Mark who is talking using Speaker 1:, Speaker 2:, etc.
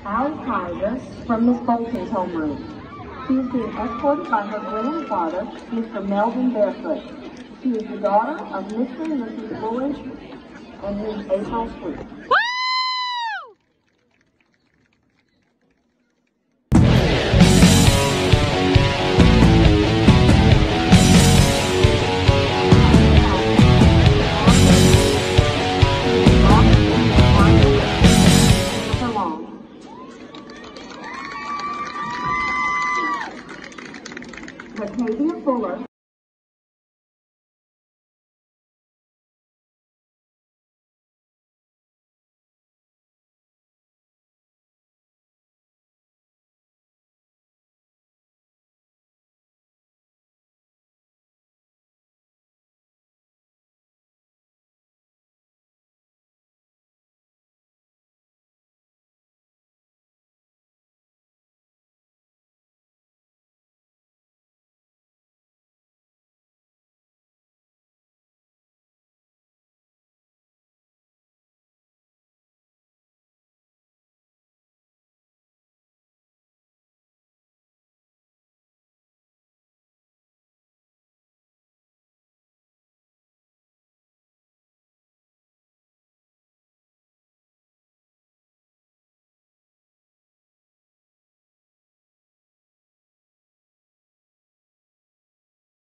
Speaker 1: Allie from Miss Bolton's homeroom. She is being escorted by her grandfather, Mr. Melvin Barefoot. She is the daughter of Mr. and Mrs. Lloyd and Ms. April Sweet.